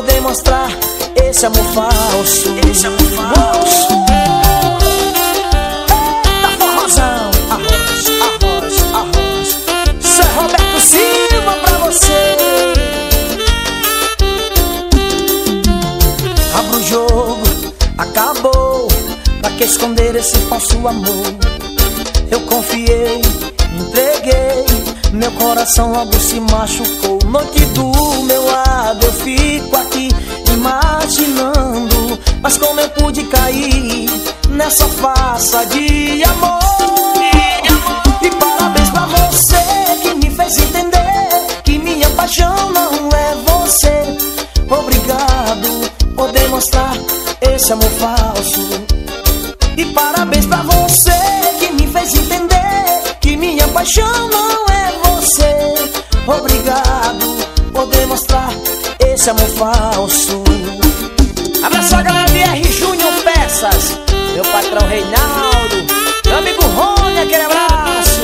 poder mostrar esse amor falso. Esse amor falso. Eita forrozão. Arroz, arroz, arroz. Seu Roberto Silva pra você. Abra o jogo, acabou. Pra que esconder esse falso amor? Eu confiei, entreguei, meu coração logo se machucou. Noite do meu lado eu fico aqui imaginando, mas como eu pude cair nessa farsa de amor? E parabéns pra você que me fez entender que minha paixão não é você. Obrigado por demonstrar esse amor falso. E parabéns pra você que me fez entender que minha paixão não é você. Obrigado por demonstrar esse amor falso. Abraço a galera de R. Júnior Peças, meu patrão Reinaldo, meu amigo Rony, aquele abraço.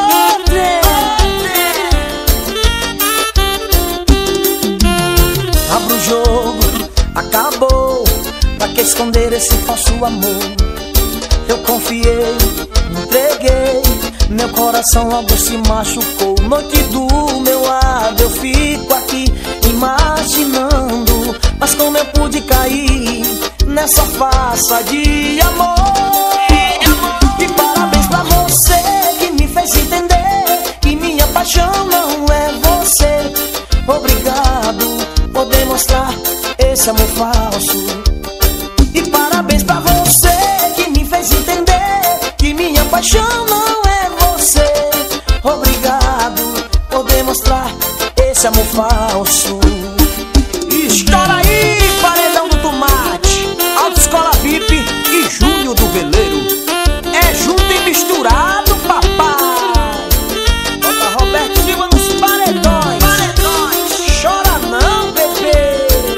Abra o jogo, acabou. Pra que esconder esse falso amor? Eu confiei, entreguei, meu coração logo se machucou. Noite do meu lado eu fico aqui imaginando, mas como eu pude cair nessa farsa de amor? E parabéns pra você que me fez entender que minha paixão não é você. Obrigado por demonstrar esse amor falso. E parabéns pra você que me fez entender que minha paixão não é você. Obrigado por demonstrar esse amor falso. Estoura aí, Paredão do Tomate, Autoescola VIP e Júnior do Veleiro. É junto e misturado, papai. Bota Roberto Silva nos paredões. Chora não, bebê.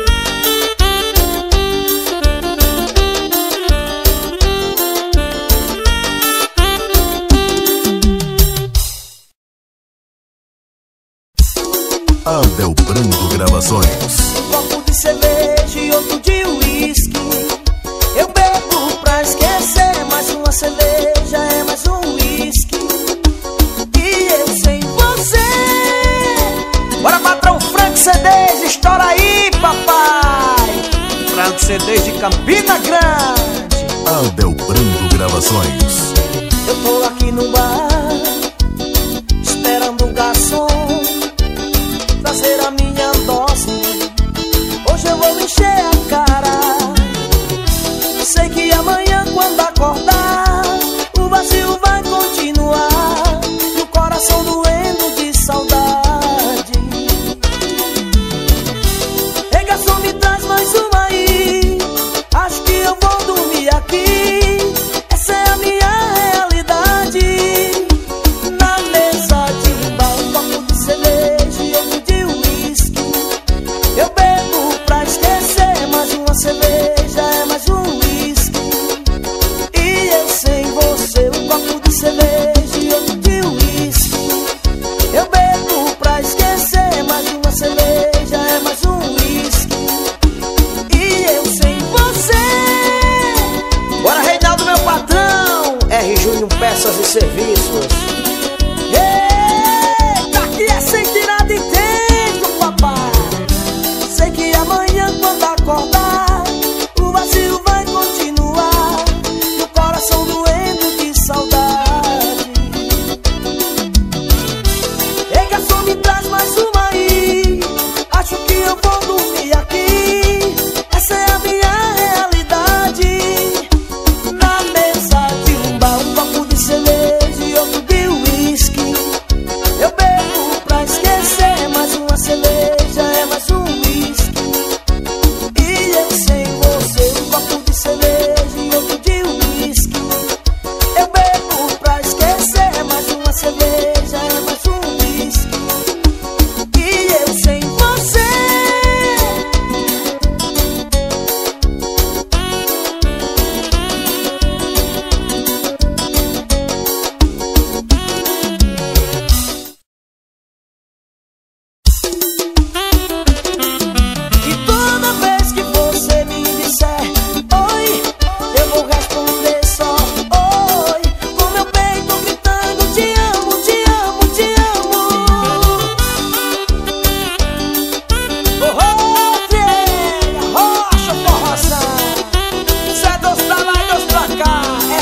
Abel Brando Gravações. Um copo de cerveja e outro de uísque. Eu bebo pra esquecer, mais uma cerveja é mais um uísque. E eu sem você. Bora, patrão Frank CDs, estoura aí, papai. Frank CDs de Campina Grande. Abel Brando Gravações. Eu tô aqui no bar, esperando o garçom trazer a minha dose. Hoje eu vou encher a cara. Sei que amanhã quando acordar o vazio vai continuar e o coração doendo de saudade. Ei, garçom, me traz mais uma aí. Acho que eu vou dormir aqui. Essa é a minha realidade. Na mesa de um bar, um copo de cerveja e outro de uísque. Eu bebo pra esquecer, mais uma cerveja é mais um uísque. E eu sem você, um copo de cerveja e outro de uísque. Eu bebo pra esquecer, mais uma cerveja é mais um uísque. E eu sem você. Bora, Reinaldo, meu patrão. R. Júnior Peças e Serviços. Eita, aqui é sem tirar de dentro, papai. Sei que amanhã quando acordar o vazio vai continuar e o coração doendo de saudade. Ei, garçom, me traz mais uma aí. Acho que eu vou dormir aqui. Essa é a minha realidade. Na mesa de um bar, um copo de cerveja e outro de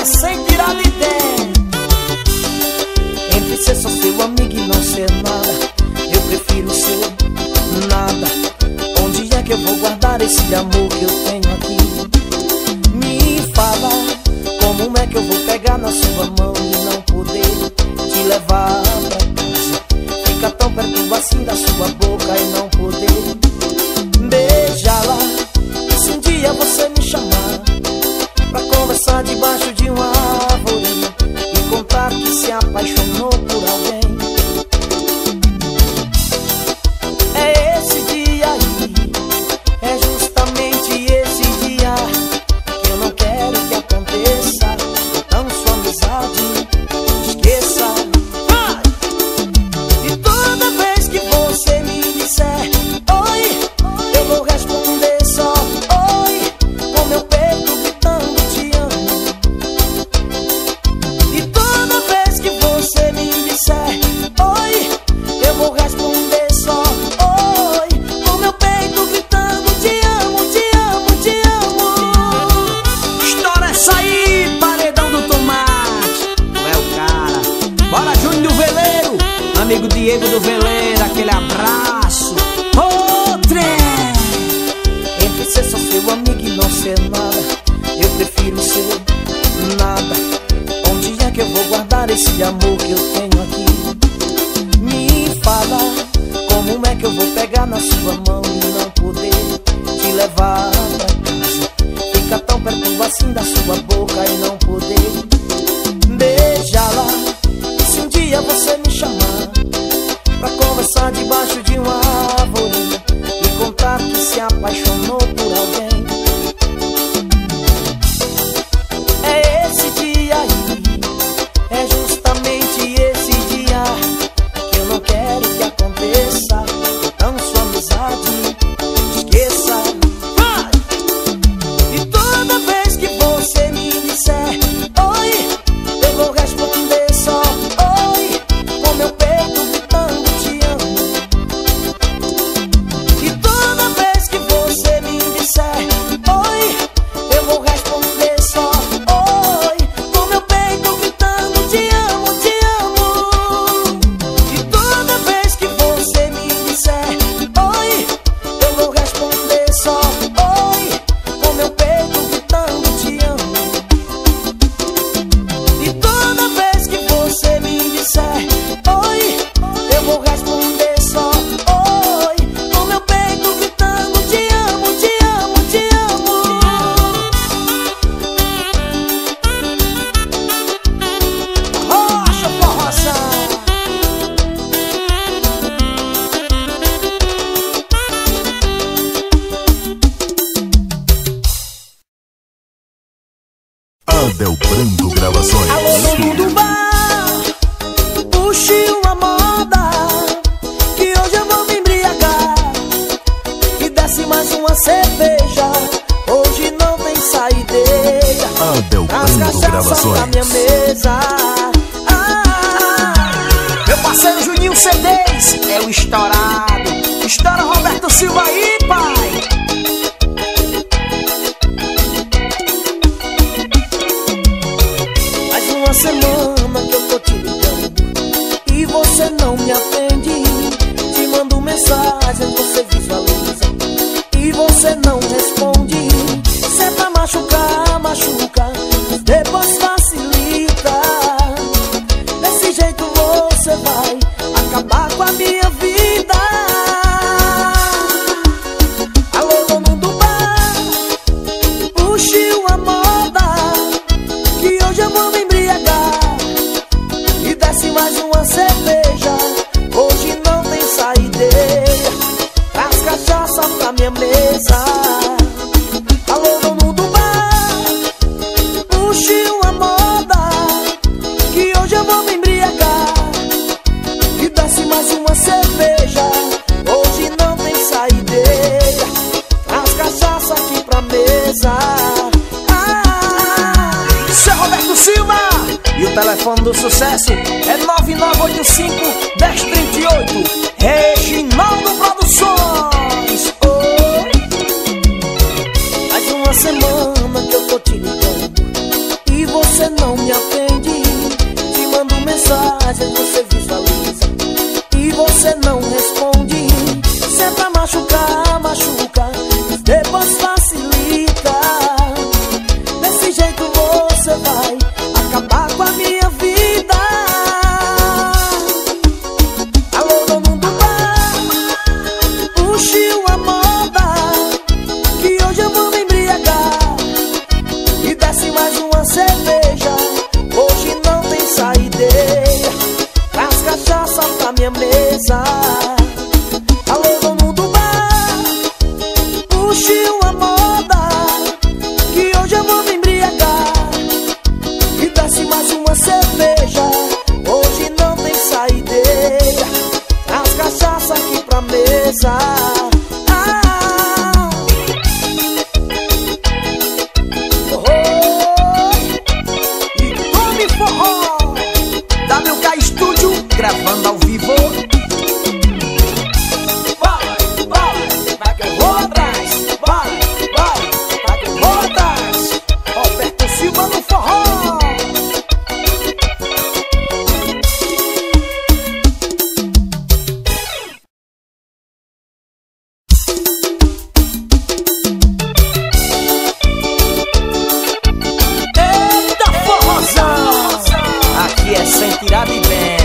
é sem tirar de dentro. Entre ser só seu amigo e não ser nada, eu prefiro ser nada. Onde é que eu vou guardar esse amor que eu tenho aqui? Me fala, como é que eu vou pegar na sua mão e não poder te levar pra casa? Fica tão perto assim da sua boca e não poder beijá-la. E se um dia você me chamar pra conversar debaixo de uma árvore e contar que se apaixonou por alguém, é esse dia aí, é justamente esse dia que eu não quero que aconteça. Então sua amizade esqueça. Vai! E toda vez que você me disser oi, eu vou responder só oi, com meu peito gritando te amo. E toda vez que você me disser oi, eu vou responder só oi, com meu peito gritando te amo, te amo, te amo. Estoura essa aí, paredão do tomate. Tu é o cara. Bora, Júnior do Veleiro, amigo Diego do Veleiro, aquele abraço. Ô, trem! Entre ser só seu amigo e não ser nada, eu prefiro ser nada. Onde é que eu vou guardar esse amor que eu tenho aqui? Me fala, como é que eu vou pegar na sua mão e não poder te levar pra casa? Fica tão perto assim da sua boca e não poder beijá-la. E se um dia você me chamar pra conversar debaixo de uma árvore e contar que se apaixonou por alguém, é esse dia aí, é justamente esse dia que eu não quero que aconteça. Então sua amizade esqueça. Vai! E toda vez que você me disser oi, eu vou responder só oi, com meu peito gritando te amo. E toda vez que você me disser oi, eu vou responder só oi, com meu peito gritando te amo, te amo. E toda vez que você me disser oi, eu vou responder só oi, com meu peito gritando te amo. E toda vez que você me disser oi, eu vou responder só oi, com meu peito gritando te amo, te amo, te amo. Rocha, forrozão. Abel Brando Gravações. Alô, dono do bar, puxe uma moda, que hoje eu vou me embriagar. E desce mais uma cerveja, hoje não tem saideira. Abel As Brando cachaças Gravações. na minha mesa. Meu parceiro Juninho CDs é o estourado. Estoura Roberto Silva aí, pai. Faz uma semana que eu tô te ligando e você não me atende. Te mando mensagem, você visualiza e você não responde. Cê pra machucar, machuca, depois facilita. Desse jeito você vai acabar com a minha vida. Alô, dono do bar, puxe uma moda, que hoje eu vou me embriagar. E desce mais uma cerveja, hoje não tem saideira. Traz cachaça pra minha mesa. Alô, dono do bar, puxe uma moda, que hoje eu vou me embriagar. E desce mais uma cerveja, hoje não tem saideira. Traz cachaça aqui pra mesa. Isso é Roberto Silva. E o telefone do sucesso é 9985-1038. Reginaldo Produções. Faz uma semana que eu tô te ligando e você você não me atende. Te mando mensagem, você visualiza e você não responde. Se é pra machucar, machuca, depois facilita. Desse jeito você vai acabar com a minha vida. Alô, dono do bar, puxe a moda, que hoje eu vou me embriagar. E desce mais uma cerveja, hoje não tem saideira. Traz cachaça pra minha mesa. Alô, dono do bar, puxe a moda, que hoje eu vou me embriagar. E desce mais uma cerveja, hoje não tem saideira. Traz cachaça aqui pra mesa. WK Studio, gravando ao vivo. Vai que eu vou atrás. Vai que eu vou atrás. Roberto Silva no forró. Eita forrozão, aqui é sem tirar de bem.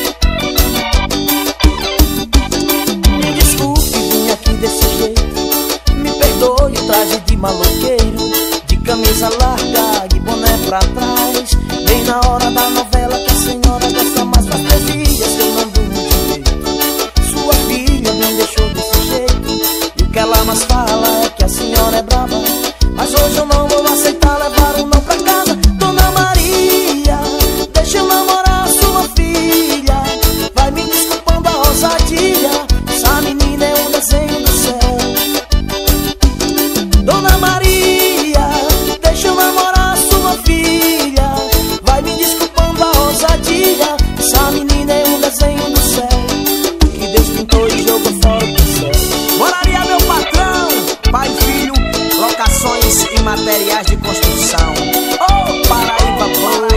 Me desculpe, vim aqui desse jeito. Me perdoe o traje de maloqueiro, de camisa larga e boné pra trás. Bem na hora da novela que a senhora gosta mais. Faz 3 dias que eu não durmo direito. Sua filha me deixou desse jeito, e o que ela mais fala é que a senhora é brava. Mas hoje eu não vou aceitar levar um não pra casa. Dona Maria, deixa eu namorar a sua filha. Vai me desculpando a ousadia, essa menina é um desenho do céu. Dona Maria, deixa eu namorar a sua filha. Vai me desculpando a ousadia, essa menina é um desenho do céu. Que Deus pintou e jogou fora do céu. Moraria meu patrão, pai e filho, locações e materiais de construção. Oh, Paraíba boa.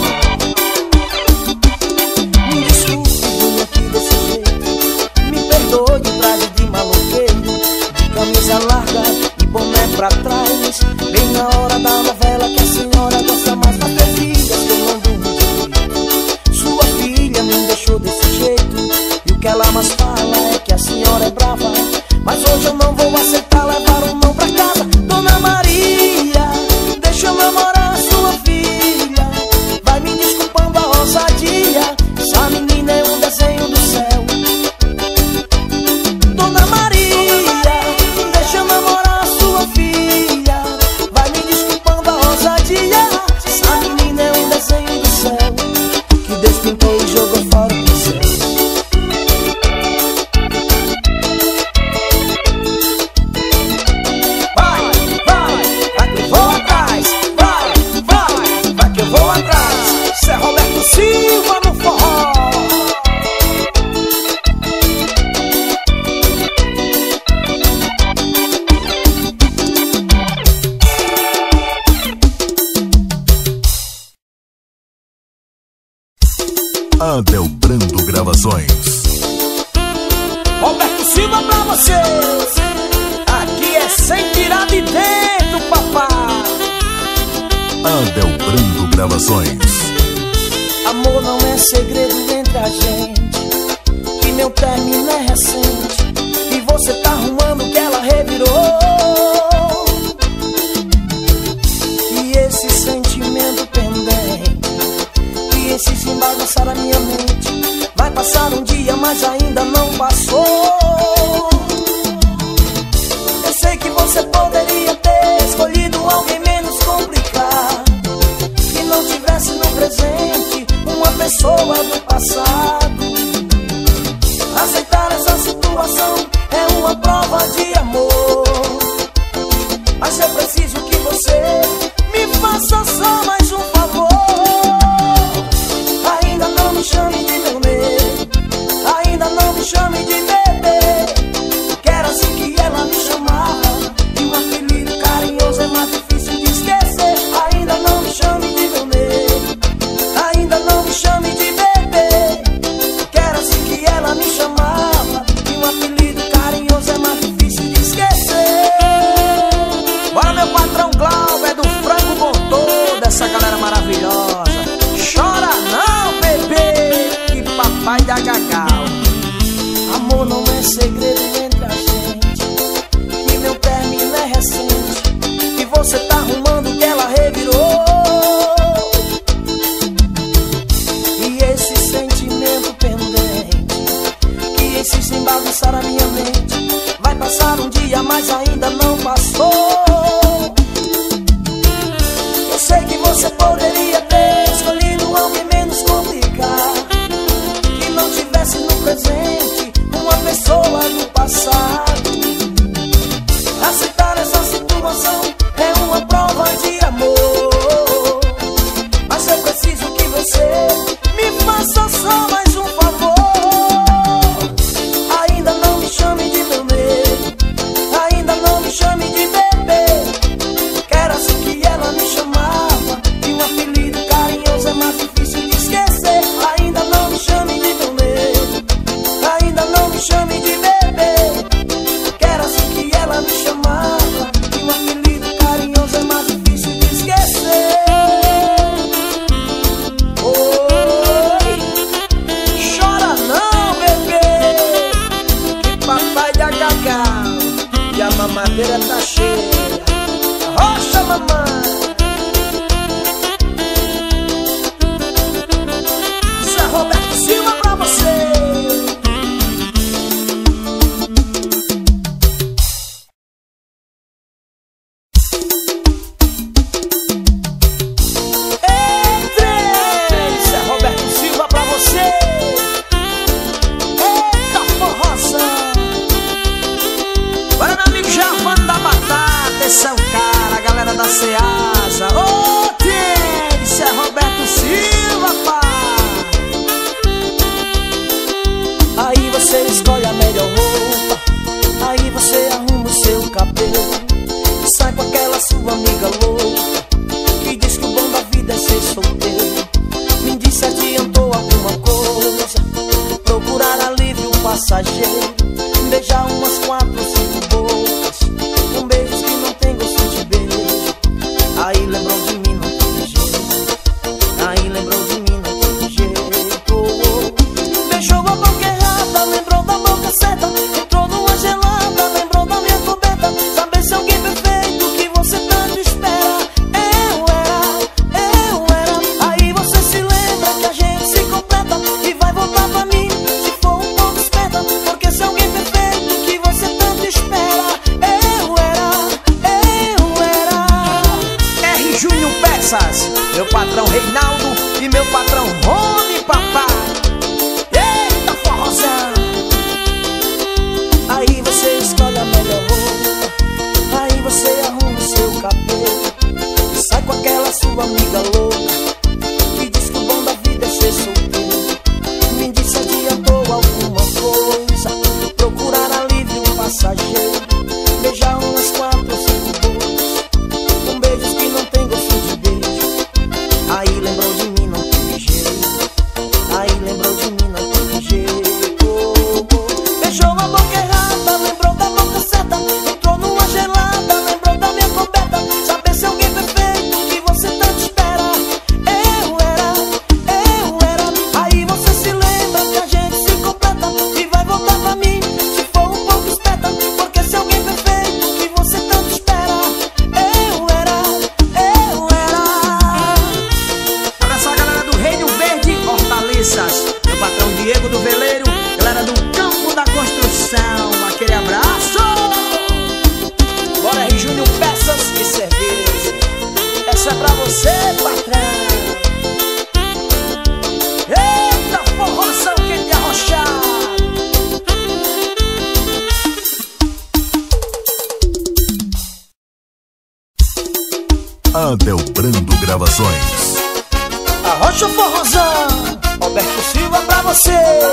Me desculpe, vim aqui desse jeito. Me perdoe o traje de maloqueiro, de camisa larga e boné pra trás. Bem na hora da novela que a senhora gosta mais. Faz 3 dias que eu não durmo direito. Sua filha me deixou desse jeito, e o que ela mais fala é que a senhora é brava. Mas hoje eu não vou aceitar levar um não pra casa. Dona Maria, deixa eu namorar a sua filha. Vai me desculpando a ousadia, essa menina é um desenho do céu. Dona Maria, deixa eu namorar a sua filha. Vai me desculpando a ousadia, essa menina é um desenho do céu. Que Deus pintou e jogou fora do céu. Vai que eu vou atrás. Vai que eu vou atrás. Isso é Roberto Silva no forró. Adelbrando Gravações. Roberto Silva pra vocês. Aqui é sem tirar de dentro, papai. Adelbrando Gravações. Amor não é segredo entre a gente, que meu término é recente, e você tá arrumando que ela revirou. E esse sentimento pendente, e esse se embagunçar a minha mente, vai passar um dia, mas ainda não passou. Eu sei que você poderia ter escolhido alguém menos complicado, que não tivesse no presente uma pessoa do passado. Aceitar essa situação é uma prova de amor, mas eu preciso que você me faça só mais um favor. Ainda não me chame de meu nego, ainda não me chame de bebê. Quero assim que ela me chamava, e um apelido mamãe. Zé Roberto Silva pra você. São cara, a galera da Ceasa. Ô, Tênis, isso é Roberto Silva, pá. Aí você escolhe a melhor roupa, aí você arruma o seu cabelo, sai com aquela sua amiga louca que diz que o bom da vida é ser solteiro. Me diz se adiantou alguma coisa, procurar alívio passageiro, beijar umas 4 ou 5 bocas, com beijos que não tem gosto de beijo. Aí lembrou de mim, não teve jeito. Aí lembrou de mim, não teve jeito. Beijou a boca errada, lembrou da boca certa, entrou numa gelada, lembrou da minha coberta. Saber se alguém perfeito que você tanto espera. Eu era. Aí você se lembra que a gente se completa e vai voltar pra mim se for um pouco esperta. Porque se alguém perfeito que você tanto espera. Júnior Peças, meu patrão Reinaldo e meu patrão Rony, papai. Eita, forrozão. Aí você escolhe a melhor roupa, aí você arruma o seu cabelo, sai com aquela sua amiga louca que diz que o bom da vida é ser solteiro. Me diz se adiantou alguma coisa, procurar alívio passageiro, beijar umas 4 ou 5 bocas, com beijos que não tem gosto de beijo. Aí lembrou de mim, não teve jeito. Aí lembrou de mim, não teve jeito. Beijou a boca errada, lembrou da boca certa, entrou numa gelada, lembrou da minha coberta. Saber se alguém perfeito que você tanto espera. Eu era. Aí você se lembra que a gente se completa e vai voltar pra mim se for um pouco esperta. Porque se alguém perfeito que você tanto espera. Eu era. Olha só a galera do Reino Verde, Hortaliças, meu patrão Diego do Veleiro, galera do Campo da Construção, aquele abraço. Bora aí, Júnior Peças e Cerveja. Essa é pra você, patrão. Eita, forrozão que te arrochar. Adelbrando Gravações. Arrocha o forrozão. Roberto Silva pra você.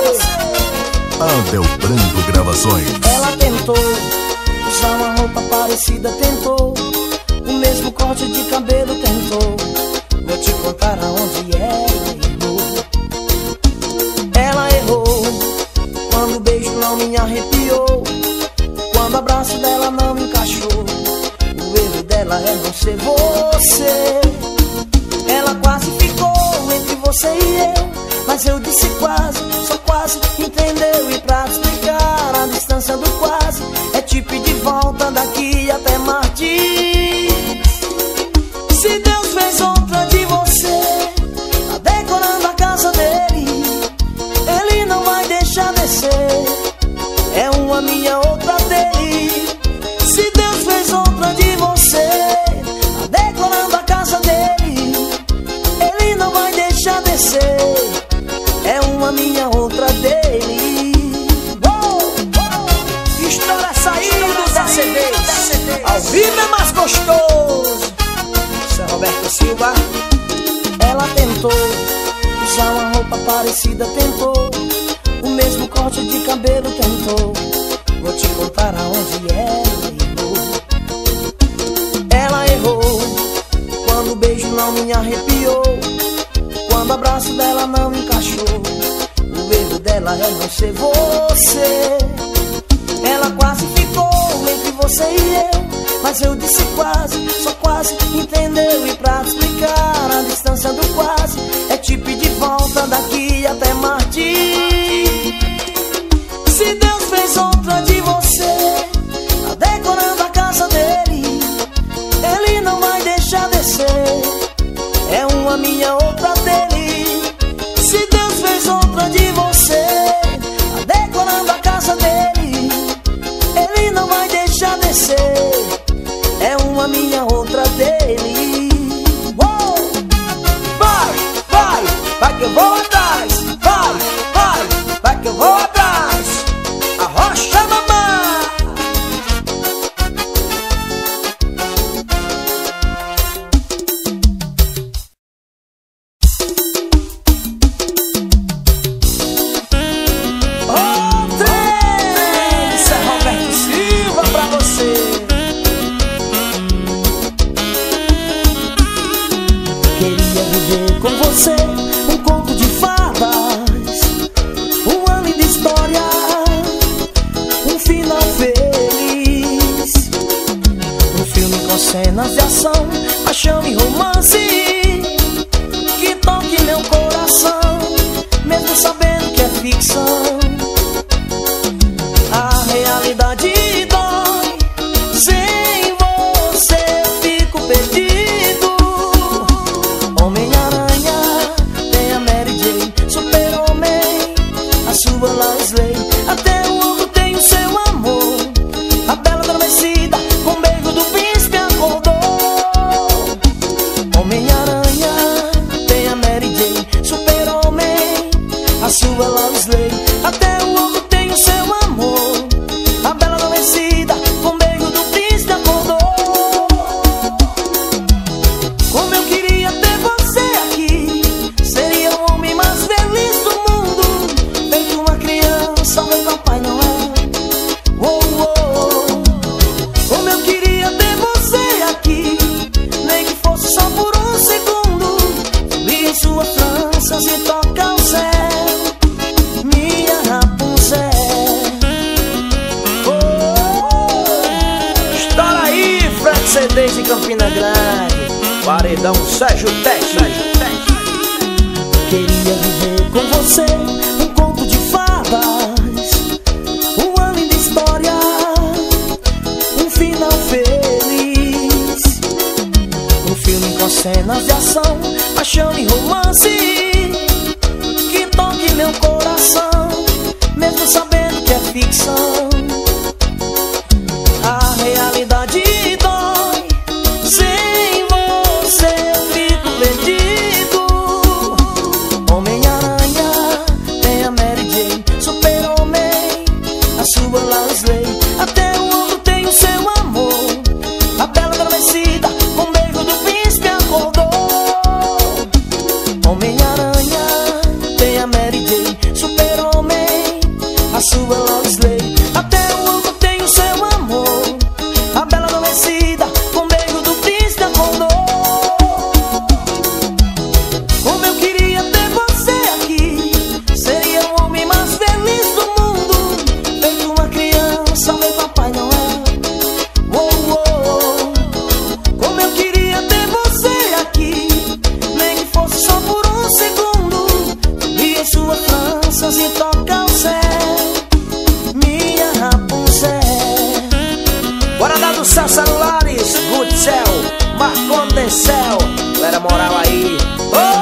Adelbrando Gravações. Ela tentou usar uma roupa parecida, tentou o mesmo corte de cabelo, tentou. Vou te contar aonde ela errou. Ela errou quando o beijo não me arrepiou, quando o abraço dela não encaixou. O erro dela é não ser você. Ela quase ficou entre você e eu, mas eu disse quase, só quase, entendeu? E pra te explicar, a distância do quase é tipo de volta daqui até Marte. Se Deus fez outra de você, tá decorando a casa dele, ele não vai deixar descer. É uma minha, outra dele. Se Deus fez outra de você, tá decorando a casa dele, ele não vai deixar descer. É uma minha, outra dele. Estoura saindo da CD. Ao vivo é mais gostoso. Isso é Roberto Silva. Ela tentou usar uma roupa parecida, tentou o mesmo corte de cabelo, tentou. Vou te contar aonde ela errou. Ela errou quando o beijo não me arrepiou, quando o abraço dela não encaixou. O erro dela é não ser você. Ela quase ficou entre você e eu, mas eu disse quase, só quase, entendeu? E pra te explicar, a distância do quase é tipo de volta daqui até Marte. Se Deus fez outra de você, tá decorando a casa dele, ele não vai deixar Queria viver com você um conto de fadas, uma linda história, um final feliz, um filme com cenas de ação, paixão e romance, que toque meu coração, mesmo sabendo que é ficção. A realidade dói, sem você fico perdido. Homem-Aranha, tem a Mary Jane, Super-Homem, a sua Lois Lane. Até o mundo tem o seu amor, a bela adormecida, com o beijo do príncipe acordou. Homem-Aranha, tem a Mary Jane, Super-Homem, a sua Lois Lane. Até o mundo tem o seu amor, a bela adormecida, com o beijo do príncipe acordou. Como eu queria ter você aqui, seria o homem mais feliz do mundo, feito uma criança, meu Papai Noel. Oh, oh. Como eu queria ter você aqui, nem que fosse só por um segundo, subir em sua trança e tocar o céu, minha Rapunzel. Estoura aí, Fred CDs de Campina Grande, Paredão Sérgio Teste. Queria viver com você um conto de fadas, uma linda história, um final feliz, um filme com cenas de ação, paixão e romance, que toque meu coração, mesmo sabendo que é ficção. A realidade dói, sem você eu fico perdido. Homem-Aranha, tem a Mary Jane, Super-Homem, a sua Lois Lane. Até o mundo tem o seu amor, a bela adormecida, com o beijo do príncipe acordou. Homem-Aranha, tem a Mary Jane, Super-Homem, a sua Lois Lane. Até o mundo tem o seu amor, a bela adormecida, com o beijo do príncipe acordou. Como eu queria ter você aqui, seria o homem mais feliz do mundo, feito uma criança, meu Papai Noel. Oh, oh. Como eu queria ter você aqui, nem que fosse só por um segundo, subir em suas tranças e tocar o céu, minha Rapunzel. Bora dar do céu celulares, Good Cell, Marcon de Céu, galera moral aí. Oh!